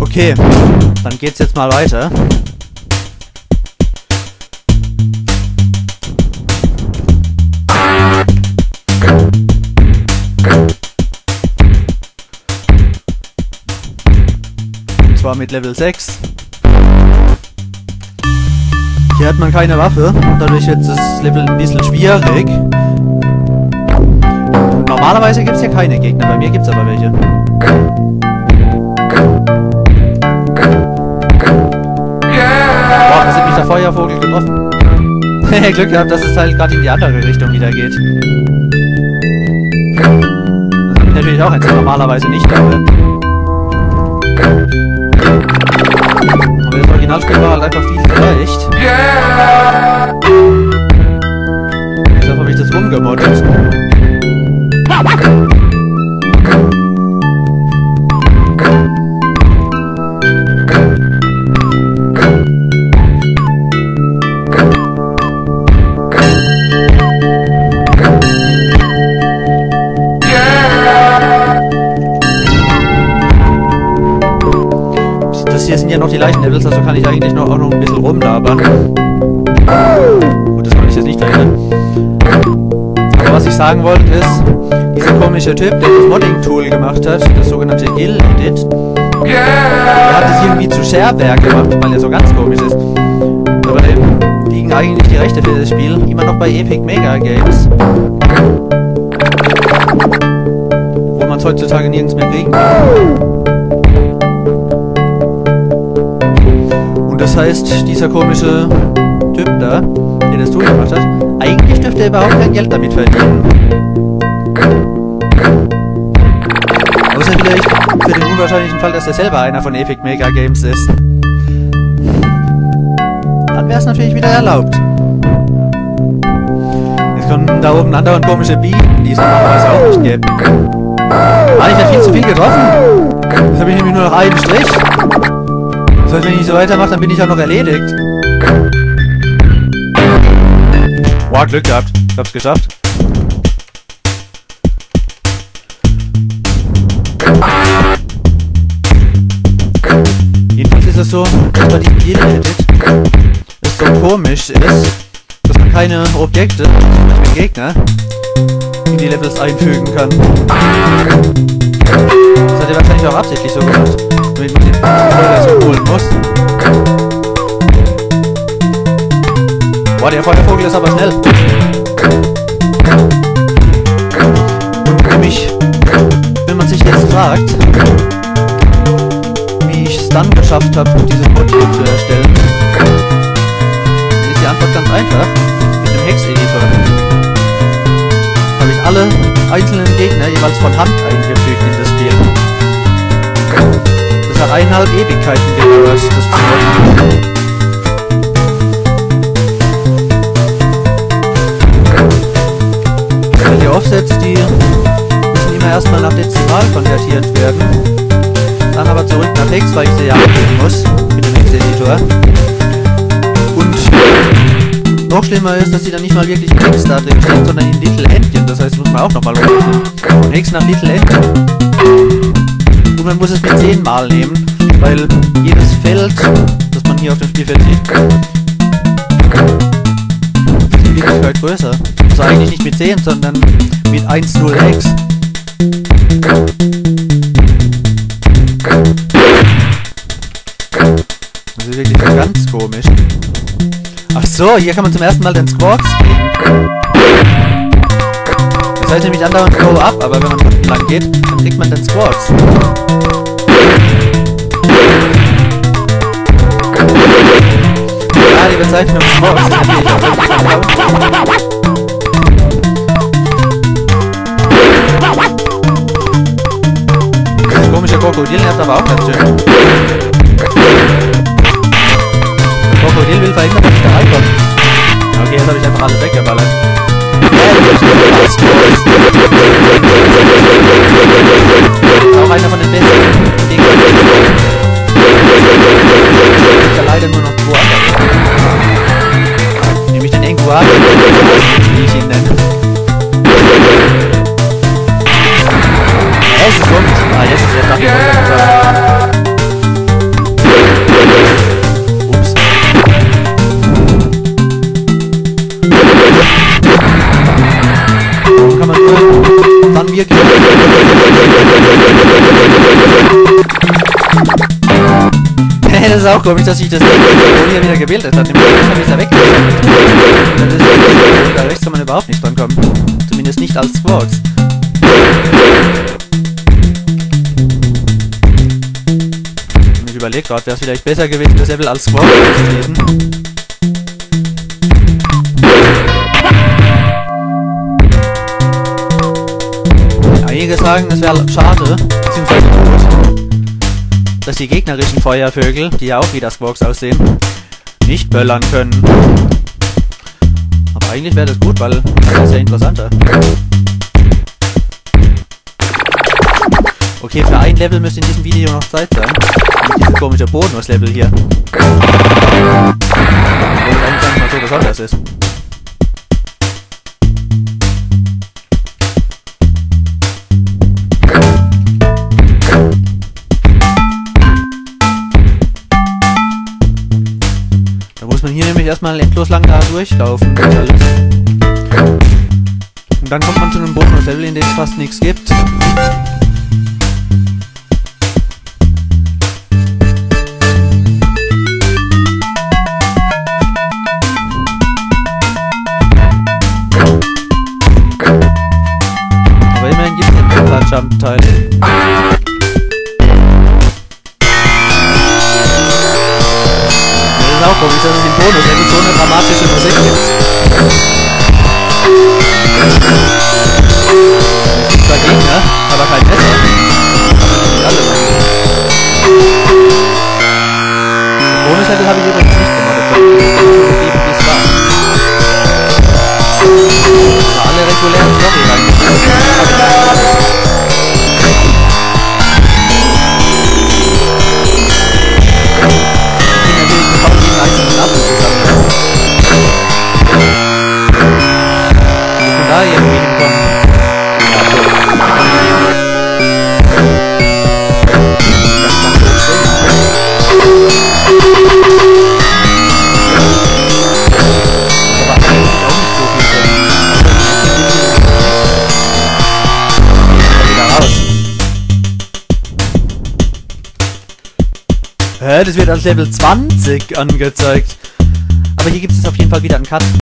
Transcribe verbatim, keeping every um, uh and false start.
Okay, dann geht's jetzt mal weiter. Und zwar mit Level sechs. Hier hat man keine Waffe, dadurch wird das Level ein bisschen schwierig. Normalerweise gibt es hier keine Gegner, bei mir gibt es aber welche. Boah, da sind mich der Feuervogel getroffen. Glück gehabt, dass es halt gerade in die andere Richtung wieder geht. Das habe ich natürlich auch, als ich normalerweise nicht habe. Aber das Originalspiel war halt einfach viel zu leicht. Deshalb habe ich das rumgemoddet. Hier sind ja noch die leichten Levels, also kann ich eigentlich noch, auch noch ein bisschen rumlabern. Gut, das kann ich jetzt nicht verhindern. Aber was ich sagen wollte ist, dieser komische Typ, der das Modding-Tool gemacht hat, das sogenannte Ill-Edit, der hat es irgendwie zu Sharewerk gemacht, weil er so ganz komisch ist. Aber dem liegen eigentlich die Rechte für das Spiel immer noch bei Epic Mega Games. Wo man es heutzutage nirgends mehr kriegen kann. Das heißt, dieser komische Typ da, der das Tool gemacht hat, eigentlich dürfte er überhaupt kein Geld damit verdienen. Außer vielleicht für den unwahrscheinlichen Fall, dass er selber einer von Epic Mega Games ist. Dann wäre es natürlich wieder erlaubt. Jetzt kommen da oben andauernd komische Bienen, die es normalerweise auch nicht gäbe. Ah, ich habe viel zu viel getroffen. Jetzt habe ich nämlich nur noch einen Strich. Das heißt, wenn ich so weitermache, dann bin ich auch noch erledigt. Boah, Glück gehabt. Ich hab's geschafft. Jedenfalls ist es so, dass bei diesem Ill-Edit es so komisch ist, dass man keine Objekte, zum Beispiel Gegner, in die Levels einfügen kann. Das hat er wahrscheinlich auch absichtlich so gemacht, damit man den Feuer so holen muss. Boah, der Feuervogel ist aber schnell. Und nämlich, wenn man sich jetzt fragt, wie ich es dann geschafft habe, dieses Mod hier zu erstellen, ist die Antwort ganz einfach, mit dem Hex-Editor. Habe ich alle einzelnen Gegner jeweils von Hand eingefügt in das Spiel. Das hat eineinhalb Ewigkeiten gedauert, das zu machen. Die Offsets, die müssen immer erstmal nach Dezimal konvertiert werden. Dann aber zurück nach Hex, weil ich sie ja abgeben muss mit dem Hex-Editor. Und noch schlimmer ist, dass sie dann nicht mal wirklich in Hex da drin stehen, sondern in Little Endchen. Das heißt, muss man auch nochmal umrechnen. Von Hex nach Little Endchen. Und man muss es mit zehn Mal nehmen, weil jedes Feld, das man hier auf dem Spielfeld sieht, ist in Wirklichkeit größer. Also eigentlich nicht mit zehn, sondern mit eins null Hex. Das ist wirklich ganz komisch. Ach so, hier kann man zum ersten Mal den Squawks kriegen. Das heißt nämlich andauernd Go Up, aber wenn man unten lang geht, dann kriegt man den Squawks. Ja, die Bezeichnung Squawks ist natürlich auch wirklich das komische Krokodil nervt aber auch ganz schön. Krokodil will verhindern, dass ich da reinkomme. Okay, jetzt habe ich einfach alles weggeballert. Auch einer von den besten Gegnern. Ich habe leider nur noch zwei. Nämlich den Enguar, wie ich ihn nenne. Es ist rund. Ah, jetzt ist der Dach runtergefallen. auch komisch, dass ich das Symbol hier wieder gebildet hat. Nämlich habe ich da weggeschickt. Da rechts kann man überhaupt nicht dran kommen. Zumindest nicht als Squawks. Ich überlege gerade, wäre es vielleicht besser gewesen, das Level als Squawks anzuschließen. Einige sagen, es wäre schade, beziehungsweise gut, dass die gegnerischen Feuervögel, die ja auch wie das Squawks aussehen, nicht böllern können. Aber eigentlich wäre das gut, weil das ist ja interessanter. Okay, für ein Level müsste in diesem Video noch Zeit sein. Und dieses komische Bonus-Level hier. Wo es eigentlich gar nicht mal so besonders ist. Da muss man hier nämlich erstmal endlos lang da durchlaufen durch alles. Und dann kommt man zu einem Bonus-Level, in dem es fast nichts gibt. Jump-Teil. Das ist auch komisch, dass es im Bonus wenn es so eine dramatische Musik gibt. Es gibt zwar Gegner, aber kein Messer. Nicht alles eigentlich. Das Bonus-Level habe ich übrigens nicht gemacht. Das ist wie es war. Aber alle regulären Story eigentlich. Da irgendwie hinkommen. Aber eigentlich auch nicht so viel können. Wieder raus. Hä, das wird als Level zwanzig angezeigt. Aber hier gibt es auf jeden Fall wieder einen Cut.